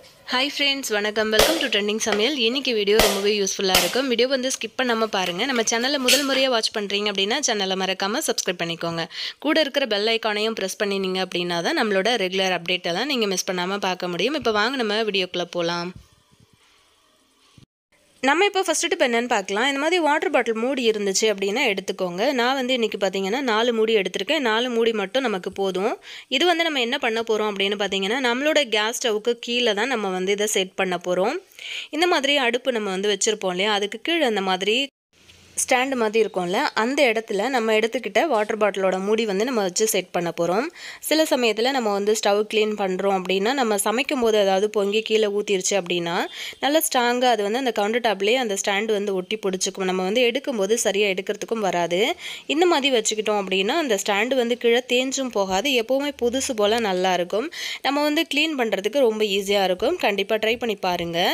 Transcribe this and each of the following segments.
Hi friends, வணக்கம். Welcome to trending சமையல். இன்னைக்கு வீடியோ ரொம்பவே யூஸ்ஃபுல்லாக இருக்கும். வீடியோ வந்து ஸ்கிப் பண்ணாமல் பாருங்கள். நம்ம சேனலில் முதல் முறையாக வாட்ச் பண்ணுறீங்க அப்படின்னா சேனலை மறக்காமல் சப்ஸ்கிரைப் பண்ணிக்கோங்க. கூட இருக்கிற பெல் ஐக்கானையும் ப்ரெஸ் பண்ணினீங்க அப்படின்னா தான் நம்மளோட ரெகுலர் அப்டேட்டெல்லாம் நீங்கள் மிஸ் பண்ணாமல் பார்க்க முடியும். இப்போ வாங்க நம்ம வீடியோக்குள்ளே போகலாம். நம்ம இப்போ ஃபஸ்ட்டு டிப் என்னென்னு பார்க்கலாம். இந்த மாதிரி வாட்டர் பாட்டில் மூடி இருந்துச்சு அப்படின்னா எடுத்துக்கோங்க. நான் வந்து இன்றைக்கி பார்த்தீங்கன்னா 4 மூடி எடுத்திருக்கேன். 4 மூடி மட்டும் நமக்கு போதும். இது வந்து நம்ம என்ன பண்ண போகிறோம் அப்படின்னு பார்த்தீங்கன்னா, நம்மளோட கேஸ் ஸ்டவ்வுக்கு கீழே தான் நம்ம வந்து இதை செட் பண்ண போகிறோம். இந்த மாதிரி அடுப்பு நம்ம வந்து வச்சுருப்போம் இல்லையா, அதுக்கு கீழே அந்த மாதிரி ஸ்டாண்டு மாதிரி இருக்கும்ல, அந்த இடத்துல நம்ம எடுத்துக்கிட்ட வாட்டர் பாட்டிலோட மூடி வந்து நம்ம வச்சு செட் பண்ண போகிறோம். சில சமயத்தில் நம்ம வந்து ஸ்டவ் க்ளீன் பண்ணுறோம் அப்படின்னா, நம்ம சமைக்கும் போது ஏதாவது பொங்கி கீழே ஊற்றிருச்சு அப்படின்னா நல்லா ஸ்ட்ராங்காக அது வந்து அந்த கவுண்டர் டாப்லேயே அந்த ஸ்டாண்டு வந்து ஒட்டி பிடிச்சிக்கும். நம்ம வந்து எடுக்கும்போது சரியாக எடுக்கிறதுக்கும் வராது. இந்த மாதிரி வச்சுக்கிட்டோம் அப்படின்னா அந்த ஸ்டாண்டு வந்து கீழே தேஞ்சும் போகாது, எப்போவுமே புதுசு போல் நல்லாயிருக்கும். நம்ம வந்து க்ளீன் பண்ணுறதுக்கு ரொம்ப ஈஸியாக இருக்கும். கண்டிப்பாக ட்ரை பண்ணி பாருங்கள்.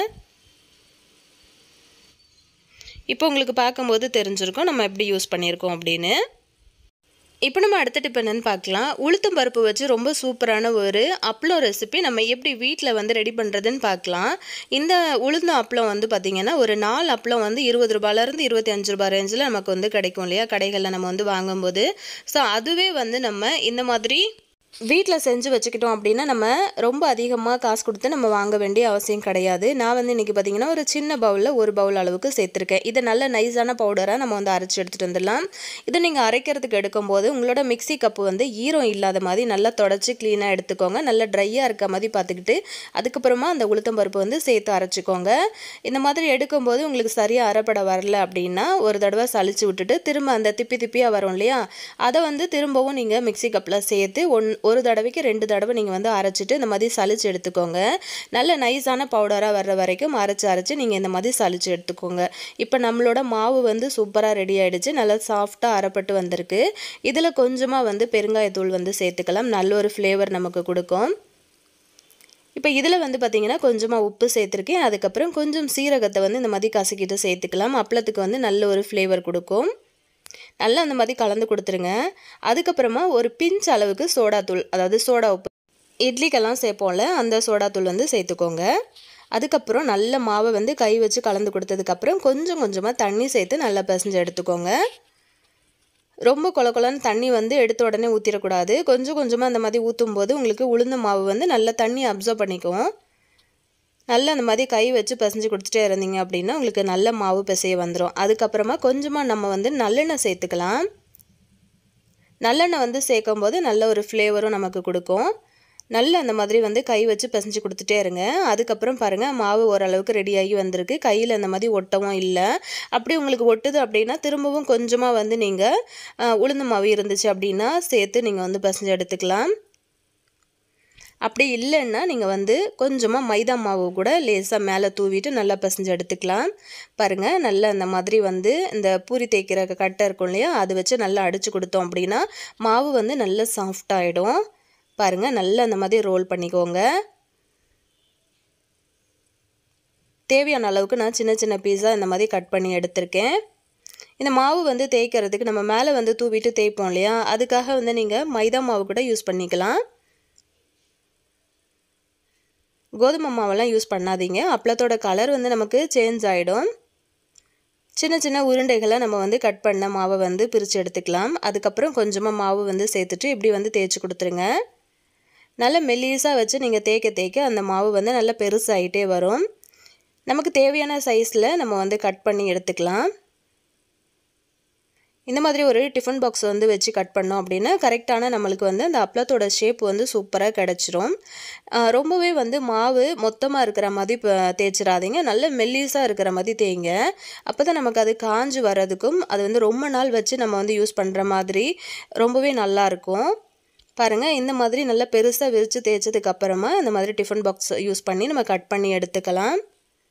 இப்போ உங்களுக்கு பார்க்கும்போது தெரிஞ்சிருக்கும் நம்ம எப்படி யூஸ் பண்ணியிருக்கோம் அப்படின்னு. இப்போ நம்ம அடுத்த டிப் என்னன்னு பார்க்கலாம். உளுத்தம் பருப்பு வச்சு ரொம்ப சூப்பரான ஒரு அப்பளம் ரெசிபி நம்ம எப்படி வீட்டில் வந்து ரெடி பண்ணுறதுன்னு பார்க்கலாம். இந்த உளுந்தம் அப்பளம் வந்து பார்த்திங்கன்னா ஒரு 4 அப்பளம் வந்து 20 ரூபாயிலேருந்து 25 ரூபாய் ரேஞ்சில் நமக்கு வந்து கிடைக்கும் இல்லையா, கடைகளில் நம்ம வந்து வாங்கும்போது. ஸோ அதுவே வந்து நம்ம இந்த மாதிரி வீட்டில் செஞ்சு வச்சுக்கிட்டோம் அப்படின்னா நம்ம ரொம்ப அதிகமாக காசு கொடுத்து நம்ம வாங்க வேண்டிய அவசியம் கிடையாது. நான் வந்து இன்றைக்கி பார்த்திங்கன்னா ஒரு சின்ன பவுலில் 1 பவுல் அளவுக்கு சேர்த்துருக்கேன். இதை நல்ல நைஸான பவுடராக நம்ம வந்து அரைச்சி எடுத்துகிட்டு வந்துடலாம். இதை நீங்கள் அரைக்கிறதுக்கு எடுக்கும்போது உங்களோட மிக்சி கப்பு வந்து ஈரம் இல்லாத மாதிரி நல்லா தொடச்சி க்ளீனாக எடுத்துக்கோங்க. நல்லா ட்ரையாக இருக்க மாதிரி பார்த்துக்கிட்டு அதுக்கப்புறமா அந்த உளுத்தம் பருப்பு வந்து சேர்த்து அரைச்சிக்கோங்க. இந்த மாதிரி எடுக்கும்போது உங்களுக்கு சரியாக அரைப்பட வரல அப்படின்னா ஒரு தடவை சளிச்சு விட்டுட்டு திரும்ப அந்த திப்பியாக வரும் இல்லையா, அதை வந்து திரும்பவும் நீங்கள் மிக்சி கப்பில் சேர்த்து ஒரு தடவைக்கு 2 தடவை நீங்கள் வந்து அரைச்சிட்டு இந்த மாதிரி சளிச்சு எடுத்துக்கோங்க. நல்ல நைஸான பவுடராக வர்ற வரைக்கும் அரைச்சி நீங்கள் இந்த மாதிரி சளிச்சு எடுத்துக்கோங்க. இப்போ நம்மளோட மாவு வந்து சூப்பராக ரெடி ஆகிடுச்சு. நல்லா சாஃப்டாக அரைப்பட்டு வந்திருக்கு. இதில் கொஞ்சமாக வந்து பெருங்காயத்தூள் வந்து சேர்த்துக்கலாம். நல்ல ஒரு ஃப்ளேவர் நமக்கு கொடுக்கும். இப்போ இதில் வந்து பார்த்திங்கன்னா கொஞ்சமாக உப்பு சேர்த்துருக்கேன். அதுக்கப்புறம் கொஞ்சம் சீரகத்தை வந்து இந்த மாதிரி கசக்கிட்டு சேர்த்துக்கலாம். அப்பளத்துக்கு வந்து நல்ல ஒரு ஃப்ளேவர் கொடுக்கும். நல்லா அந்த மாதிரி கலந்து கொடுத்துருங்க. அதுக்கப்புறமா ஒரு பிஞ்ச் அளவுக்கு சோடாத்தூள், அதாவது சோடா உப்பு, இட்லிக்கெல்லாம் சேர்ப்போம்ல அந்த சோடாத்தூள் வந்து சேர்த்துக்கோங்க. அதுக்கப்புறம் நல்ல மாவை வந்து கை வச்சு கலந்து கொடுத்ததுக்கப்புறம் கொஞ்சம் கொஞ்சமாக தண்ணி சேர்த்து நல்லா பிசைஞ்சு எடுத்துக்கோங்க. ரொம்ப கொலன்னு தண்ணி வந்து எடுத்த உடனே ஊற்றிடக்கூடாது. கொஞ்சம் கொஞ்சமாக அந்த மாதிரி ஊற்றும் போது உங்களுக்கு உளுந்த மாவு வந்து நல்லா தண்ணி அப்சர்வ் பண்ணிக்கும். நல்லா அந்த மாதிரி கை வச்சு பிசைஞ்சு கொடுத்துட்டே இருந்தீங்க அப்படின்னா உங்களுக்கு நல்ல மாவு பிசைய வந்துடும். அதுக்கப்புறமா கொஞ்சமாக நம்ம வந்து நல்லெண்ணெய் சேர்த்துக்கலாம். நல்லெண்ணெய் வந்து சேர்க்கும் போது நல்ல ஒரு ஃப்ளேவரும் நமக்கு கொடுக்கும். நல்லா அந்த மாதிரி வந்து கை வச்சு பிசைஞ்சு கொடுத்துட்டே இருங்க. அதுக்கப்புறம் பாருங்கள் மாவு ஓரளவுக்கு ரெடியாகி வந்திருக்கு. கையில் அந்த மாதிரி ஒட்டவும் இல்லை. அப்படி உங்களுக்கு ஒட்டுது அப்படின்னா திரும்பவும் கொஞ்சமாக வந்து நீங்கள் உளுந்து மாவு இருந்துச்சு அப்படின்னா சேர்த்து நீங்கள் வந்து பிசைஞ்சு எடுத்துக்கலாம். அப்படி இல்லைன்னா நீங்கள் வந்து கொஞ்சமாக மைதா மாவு கூட லேசாக மேலே தூவிட்டு நல்லா பிசைஞ்சு எடுத்துக்கலாம். பாருங்கள் நல்லா அந்த மாதிரி வந்து இந்த பூரி தேய்க்கிற கட்டை இருக்கும் இல்லையா, அது வச்சு நல்லா அடித்து கொடுத்தோம் அப்படின்னா மாவு வந்து நல்லா சாஃப்டாகிடும். பாருங்கள் நல்லா அந்த மாதிரி ரோல் பண்ணிக்கோங்க. தேவையான அளவுக்கு நான் சின்ன சின்ன பீஸாக இந்த மாதிரி கட் பண்ணி எடுத்திருக்கேன். இந்த மாவு வந்து தேய்க்கிறதுக்கு நம்ம மேலே வந்து தூவிட்டு தேய்ப்போம் இல்லையா, அதுக்காக வந்து நீங்கள் மைதா மாவு கூட யூஸ் பண்ணிக்கலாம். கோதுமை மாவெல்லாம் யூஸ் பண்ணாதீங்க. அப்பளத்தோட கலர் வந்து நமக்கு சேஞ்ச் ஆகிடும். சின்ன சின்ன உருண்டைகளை நம்ம வந்து கட் பண்ண மாவை வந்து பிரித்து எடுத்துக்கலாம். அதுக்கப்புறம் கொஞ்சமாக மாவு வந்து சேர்த்துட்டு இப்படி வந்து தேய்ச்சி கொடுத்துருங்க. நல்லா மெல்லிஸாக வச்சு நீங்கள் தேய்க்க அந்த மாவு வந்து நல்லா பெருசாகிட்டே வரும். நமக்கு தேவையான சைஸில் நம்ம வந்து கட் பண்ணி எடுத்துக்கலாம். இந்த மாதிரி ஒரு டிஃபன் பாக்ஸ் வந்து வச்சு கட் பண்ணோம் அப்படின்னா கரெக்டான நம்மளுக்கு வந்து அந்த அப்பளத்தோட ஷேப் வந்து சூப்பராக கிடச்சிரும். ரொம்பவே வந்து மாவு மொத்தமாக இருக்கிற மாதிரி தேய்ச்சிடாதீங்க. நல்ல மெல்லிஸாக இருக்கிற மாதிரி தேய்ங்க. அப்போ தான் நமக்கு அது காஞ்சி வர்றதுக்கும் அது வந்து ரொம்ப நாள் வச்சு நம்ம வந்து யூஸ் பண்ணுற மாதிரி ரொம்பவே நல்லாயிருக்கும். பாருங்கள் இந்த மாதிரி நல்லா பெருசாக விரித்து தேய்ச்சதுக்கப்புறமா இந்த மாதிரி டிஃபன் பாக்ஸ் யூஸ் பண்ணி நம்ம கட் பண்ணி எடுத்துக்கலாம்.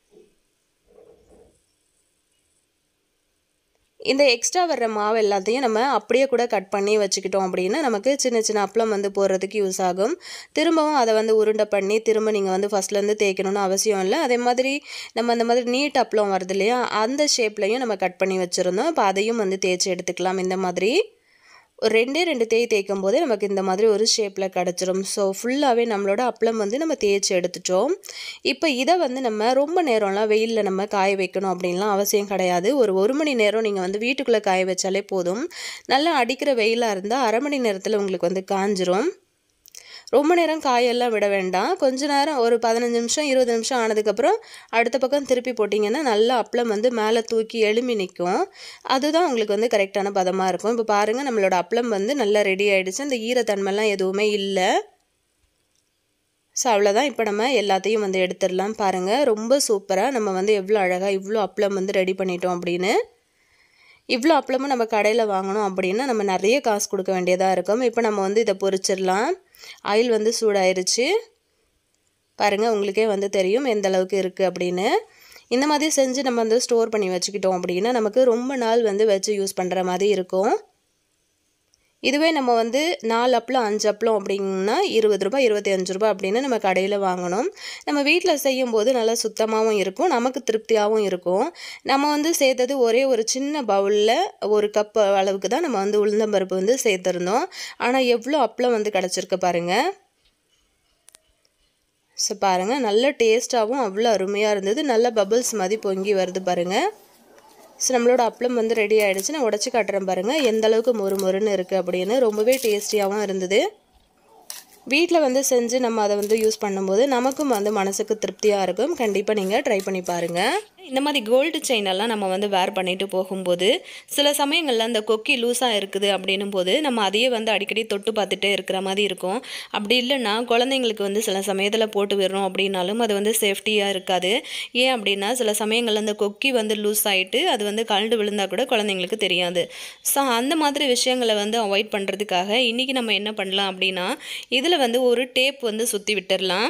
இந்த எக்ஸ்ட்ரா வர்ற மாவு எல்லாத்தையும் நம்ம அப்படியே கூட கட் பண்ணி வச்சுக்கிட்டோம் அப்படின்னா நமக்கு சின்ன சின்ன அப்பளம் வந்து போடுறதுக்கு யூஸ் ஆகும். திரும்பவும் அதை வந்து உருண்டை பண்ணி திரும்ப நீங்கள் வந்து ஃபஸ்ட்லேருந்து தேய்க்கணும்னு அவசியம் இல்லை. அதே மாதிரி நம்ம அந்த மாதிரி நீட் அப்பளம் வருது இல்லையா, அந்த ஷேப்லையும் நம்ம கட் பண்ணி வச்சுருந்தோம். இப்போ அதையும் வந்து தேய்ச்சி எடுத்துக்கலாம். இந்த மாதிரி ஒரு 2 தேய்க்கும் போதே நமக்கு இந்த மாதிரி ஒரு ஷேப்பில் கிடச்சிரும். ஸோ ஃபுல்லாகவே நம்மளோட அப்பளம் வந்து நம்ம தேய்ச்சி எடுத்துட்டோம். இப்போ இதை வந்து நம்ம ரொம்ப நேரம்லாம் வெயிலில் நம்ம காய வைக்கணும் அப்படின்லாம் அவசியம் கிடையாது. ஒரு மணி நேரம் நீங்கள் வந்து வீட்டுக்குள்ளே காய வச்சாலே போதும். நல்லா அடிக்கிற வெயிலாக இருந்தால் அரை மணி நேரத்தில் உங்களுக்கு வந்து காஞ்சிரும். ரொம்ப நேரம் காயெல்லாம் விட வேண்டாம். கொஞ்ச நேரம் ஒரு 15 நிமிஷம் 20 நிமிஷம் ஆனதுக்கப்புறம் அடுத்த பக்கம் திருப்பி போட்டிங்கன்னா நல்லா அப்பளம் வந்து மேலே தூக்கி எழும்பி நிற்கும். அதுதான் உங்களுக்கு வந்து கரெக்டான பதமாக இருக்கும். இப்போ பாருங்கள், நம்மளோட அப்பளம் வந்து நல்லா ரெடி ஆகிடுச்சு. அந்த ஈரத்தன்மைலாம் எதுவுமே இல்லை. ஸோ அவ்வளோதான். இப்போ நம்ம எல்லாத்தையும் வந்து எடுத்துடலாம். பாருங்கள், ரொம்ப சூப்பராக நம்ம வந்து எவ்வளோ அழகாக இவ்வளோ அப்பளம் வந்து ரெடி பண்ணிட்டோம் அப்படின்னு. இவ்வளோ அப்பளமும் நம்ம கடையில் வாங்கணும் அப்படின்னா நம்ம நிறைய காசு கொடுக்க வேண்டியதாக இருக்கும். இப்போ நம்ம வந்து இதை பொரிச்சிடலாம். ஆயில் வந்து சூடாயிருச்சு. பாருங்கள், உங்களுக்கே வந்து தெரியும் எந்த அளவுக்கு இருக்குது அப்படின்னு. இந்த மாதிரி செஞ்சு நம்ம வந்து ஸ்டோர் பண்ணி வச்சுக்கிட்டோம் அப்படின்னா நமக்கு ரொம்ப நாள் வந்து வச்சு யூஸ் பண்ணுற மாதிரி இருக்கும். இதுவே நம்ம வந்து 4 அப்பளம் 5 அப்பளம் அப்படின்னா ₹20 ₹25 அப்படின்னு நம்ம கடையில் வாங்கணும். நம்ம வீட்டில் செய்யும்போது நல்லா சுத்தமாகவும் இருக்கும், நமக்கு திருப்தியாகவும் இருக்கும். நம்ம வந்து சேர்த்தது ஒரே ஒரு சின்ன பவுலில் 1 கப் அளவுக்கு தான் நம்ம வந்து உளுந்தம்பருப்பு வந்து சேர்த்துருந்தோம். ஆனால் எவ்வளோ அப்பளம் வந்து கிடச்சிருக்கு பாருங்கள். ஸோ பாருங்கள், நல்ல டேஸ்ட்டாகவும் அவ்வளோ அருமையாக இருந்தது. நல்ல பபிள்ஸ் மாதிரி பொங்கி வருது பாருங்கள். ஸோ நம்மளோட அப்பளம் வந்து ரெடி ஆகிடுச்சு. நான் உடச்சி காட்டுறேன் பாருங்கள் எந்த அளவுக்கு மொறு மொறுன்னு இருக்குது அப்படின்னு. ரொம்பவே டேஸ்டியாகவும் இருந்தது. வீட்டில் வந்து செஞ்சு நம்ம அதை வந்து யூஸ் பண்ணும்போது நமக்கும் வந்து மனசுக்கு திருப்தியாக இருக்கும். கண்டிப்பாக நீங்கள் ட்ரை பண்ணி பாருங்கள். இந்த மாதிரி கோல்டு செயினெல்லாம் நம்ம வந்து வேர் பண்ணிட்டு போகும்போது சில சமயங்களில் அந்த கொக்கி லூஸாக இருக்குது அப்படின்னும் போது நம்ம அதையே வந்து அடிக்கடி தொட்டு பார்த்துட்டே இருக்கிற மாதிரி இருக்கும். அப்படி இல்லைன்னா குழந்தைங்களுக்கு வந்து சில சமயத்தில் போட்டு விடுறோம் அப்படின்னாலும் அது வந்து சேஃப்டியாக இருக்காது. ஏன் அப்படின்னா சில சமயங்களில் அந்த கொக்கி வந்து லூஸ் ஆகிட்டு அது வந்து கழண்டு விழுந்தால் கூட குழந்தைங்களுக்கு தெரியாது. ஸோ அந்த மாதிரி விஷயங்களை வந்து அவாய்ட் பண்ணுறதுக்காக இன்றைக்கி நம்ம என்ன பண்ணலாம் அப்படின்னா இதில் வந்து ஒரு டேப் வந்து சுற்றி விட்டுடலாம்.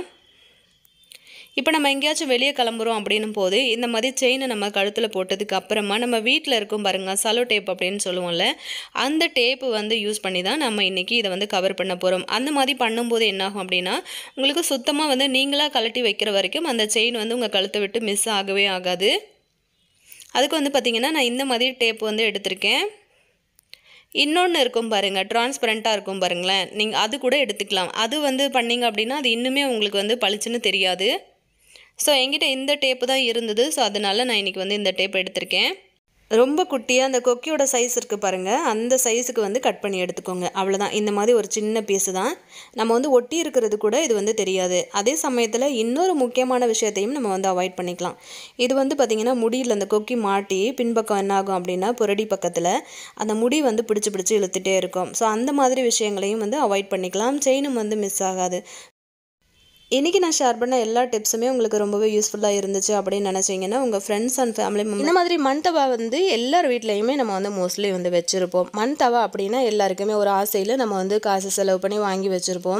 இப்போ நம்ம எங்கேயாச்சும் வெளியே கிளம்புறோம் அப்படின்னும் போது இந்த மாதிரி செயினை நம்ம கழுத்தில் போட்டதுக்கு அப்புறமா நம்ம வீட்டில் இருக்கும் பாருங்கள் சலோ டேப் அப்படின்னு சொல்லுவோம்ல, அந்த டேப்பு வந்து யூஸ் பண்ணி தான் நம்ம இன்றைக்கி இதை வந்து கவர் பண்ண போகிறோம். அந்த மாதிரி பண்ணும்போது என்னாகும் அப்படின்னா உங்களுக்கு சுத்தமாக வந்து நீங்களாக கழட்டி வைக்கிற வரைக்கும் அந்த செயின் வந்து உங்கள் கழுத்தை விட்டு மிஸ் ஆகவே ஆகாது. அதுக்கு வந்து பார்த்திங்கன்னா நான் இந்த மாதிரி டேப் வந்து எடுத்திருக்கேன். இன்னொன்று இருக்கும் பாருங்கள், டிரான்ஸ்பரண்ட்டாக இருக்கும் பாருங்களேன், நீங்கள் அது கூட எடுத்துக்கலாம். அது வந்து பண்ணிங்க அப்படின்னா அது இன்னுமே உங்களுக்கு வந்து பளிச்சுன்னு தெரியாது. ஸோ என்கிட்ட இந்த டேப்பு தான் இருந்தது. ஸோ அதனால் நான் இன்றைக்கி வந்து இந்த டேப் எடுத்திருக்கேன். ரொம்ப குட்டியாக அந்த கொக்கியோட சைஸ் இருக்குது பாருங்கள், அந்த சைஸுக்கு வந்து கட் பண்ணி எடுத்துக்கோங்க. அவ்வளோதான். இந்த மாதிரி ஒரு சின்ன பீஸு தான். நம்ம வந்து ஒட்டி இருக்கிறது கூட இது வந்து தெரியாது. அதே சமயத்தில் இன்னொரு முக்கியமான விஷயத்தையும் நம்ம வந்து அவாய்ட் பண்ணிக்கலாம். இது வந்து பார்த்திங்கன்னா முடியில் அந்த கொக்கி மாட்டி பின்பக்கம் என்ன ஆகும் அப்படின்னா புரடி பக்கத்தில் அந்த முடி வந்து பிடிச்சி இழுத்துகிட்டே இருக்கும். ஸோ அந்த மாதிரி விஷயங்களையும் வந்து அவாய்ட் பண்ணிக்கலாம். செயினும் வந்து மிஸ் ஆகாது. இன்றைக்கி நான் ஷேர் பண்ண எல்லா டிப்ஸுமே உங்களுக்கு ரொம்பவே யூஸ்ஃபுல்லாக இருந்துச்சு அப்படின்னு நினச்சிங்கன்னா உங்கள் ஃப்ரெண்ட்ஸ் அண்ட் ஃபேமிலி மெம்பர் இந்த மாதிரி மண் தவா வந்து எல்லார் வீட்லேயுமே நம்ம வந்து மோஸ்ட்லி வந்து வச்சுருப்போம். மண் தவா அப்படின்னா எல்லாருக்குமே ஒரு ஆசையில் நம்ம வந்து காசு செலவு பண்ணி வாங்கி வச்சுருப்போம்.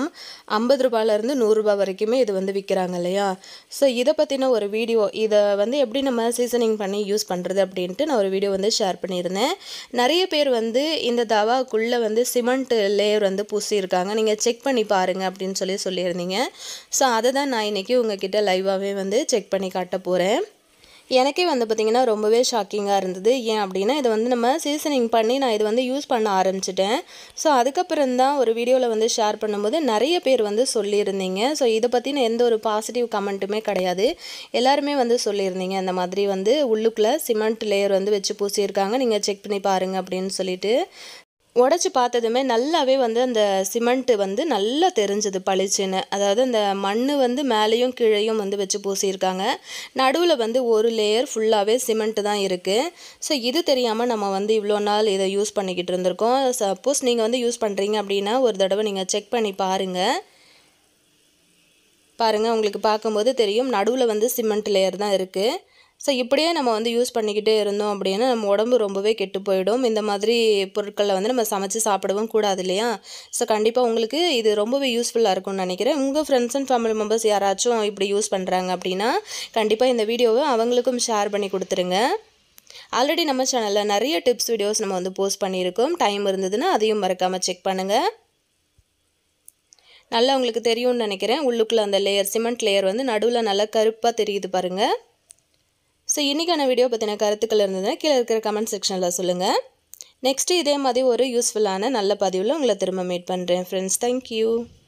₹50 ₹100 வரைக்குமே இது வந்து விற்கிறாங்க இல்லையா? ஸோ இதை பற்றின ஒரு வீடியோ, இதை வந்து எப்படி நம்ம சீசனிங் பண்ணி யூஸ் பண்ணுறது அப்படின்ட்டு நான் ஒரு வீடியோ வந்து ஷேர் பண்ணியிருந்தேன். நிறைய பேர் வந்து இந்த தவாக்குள்ளே வந்து சிமெண்ட் லேயர் வந்து பூசியிருக்காங்க, நீங்கள் செக் பண்ணி பாருங்கள் அப்படின்னு சொல்லியிருந்தீங்க. ஸோ அதை தான் நான் இன்றைக்கி உங்ககிட்ட லைவாகவே வந்து செக் பண்ணி காட்ட போகிறேன். எனக்கே வந்து பார்த்திங்கன்னா ரொம்பவே ஷாக்கிங்காக இருந்தது. ஏன் அப்படின்னா இதை வந்து நம்ம சீசனிங் பண்ணி நான் இது வந்து யூஸ் பண்ண ஆரம்பிச்சிட்டேன். ஸோ அதுக்கப்புறம் தான் ஒரு வீடியோவில் வந்து ஷேர் பண்ணும்போது நிறைய பேர் வந்து சொல்லியிருந்தீங்க. ஸோ இதை பற்றின எந்த ஒரு பாசிட்டிவ் கமெண்ட்டுமே கிடையாது. எல்லாருமே வந்து சொல்லியிருந்தீங்க இந்த மாதிரி வந்து உள்ளுக்குள்ளே சிமெண்ட் லேயர் வந்து வச்சு பூசியிருக்காங்க, நீங்கள் செக் பண்ணி பாருங்கள் அப்படின்னு சொல்லிட்டு. உடச்சி பார்த்ததுமே நல்லாவே வந்து அந்த சிமெண்ட்டு வந்து நல்லா தெரிஞ்சது பளிச்சுன்னு. அதாவது அந்த மண் வந்து மேலேயும் கீழேயும் வந்து வச்சு பூசியிருக்காங்க. நடுவில் வந்து ஒரு லேயர் ஃபுல்லாகவே சிமெண்ட்டு தான் இருக்குது. ஸோ இது தெரியாமல் நம்ம வந்து இவ்வளோ நாள் இதை யூஸ் பண்ணிக்கிட்டு இருந்திருக்கோம். சப்போஸ் நீங்கள் வந்து யூஸ் பண்ணுறீங்க அப்படின்னா ஒரு தடவை நீங்கள் செக் பண்ணி பாருங்கள். உங்களுக்கு பார்க்கும்போது தெரியும் நடுவில் வந்து சிமெண்ட் லேயர் தான் இருக்குது. ஸோ இப்படியே நம்ம வந்து யூஸ் பண்ணிக்கிட்டே இருந்தோம் அப்படின்னா நம்ம உடம்பு ரொம்பவே கெட்டு போயிடும். இந்த மாதிரி பொருட்களை வந்து நம்ம சமைச்சு சாப்பிடவும் கூடாது இல்லையா? ஸோ கண்டிப்பாக உங்களுக்கு இது ரொம்பவே யூஸ்ஃபுல்லாக இருக்கும்னு நினைக்கிறேன். உங்கள் ஃப்ரெண்ட்ஸ் அண்ட் ஃபேமிலி மெம்பர்ஸ் யாராச்சும் இப்படி யூஸ் பண்ணுறாங்க அப்படின்னா கண்டிப்பாக இந்த வீடியோவை அவங்களுக்கும் ஷேர் பண்ணி கொடுத்துருங்க. ஆல்ரெடி நம்ம சேனலில் நிறைய டிப்ஸ் வீடியோஸ் நம்ம வந்து போஸ்ட் பண்ணியிருக்கோம். டைம் இருந்ததுன்னா அதையும் மறக்காமல் செக் பண்ணுங்கள். நல்லா உங்களுக்கு தெரியும்னு நினைக்கிறேன். உள்ளுக்குள்ளே அந்த லேயர் சிமெண்ட் லேயர் வந்து நடுவில் நல்லா கருப்பாக தெரியுது பாருங்கள். ஸோ இன்றைக்கான வீடியோ பற்றின கருத்துக்கள் இருந்ததுன்னா கீழே இருக்கிற கமெண்ட் செக்ஷனில் சொல்லுங்கள். நெக்ஸ்ட்டு இதே மாதிரி ஒரு யூஸ்ஃபுல்லான நல்ல பதிவில் உங்களை திரும்ப மீட் பண்ணுறேன் ஃப்ரெண்ட்ஸ். தேங்க்யூ.